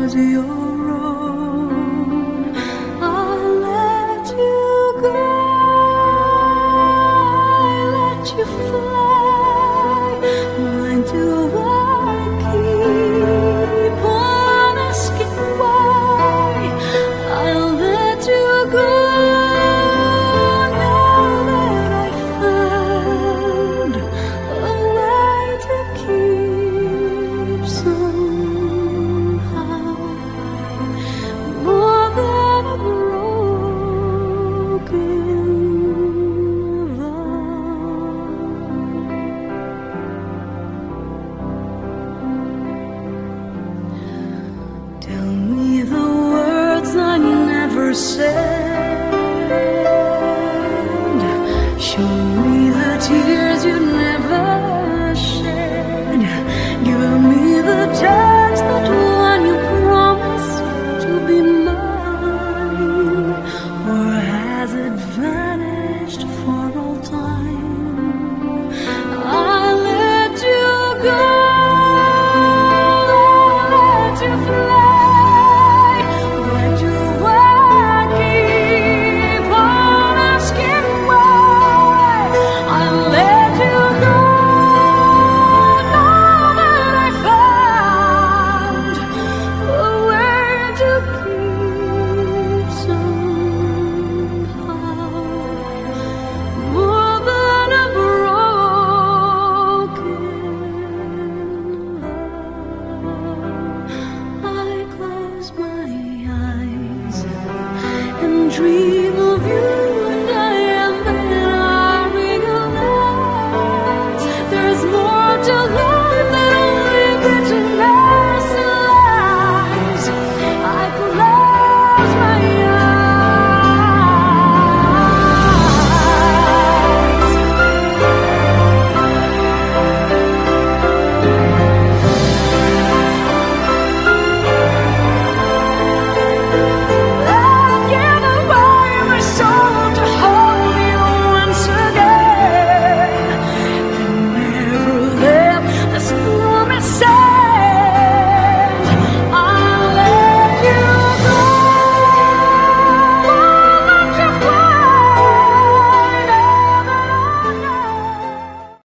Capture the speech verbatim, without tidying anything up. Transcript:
was your own. I'll let you go, I'll let you fly. Why do I keep on asking why? I'll let you go now that I found a way to keep somehow more than a broken vow. Tell me the words I never said.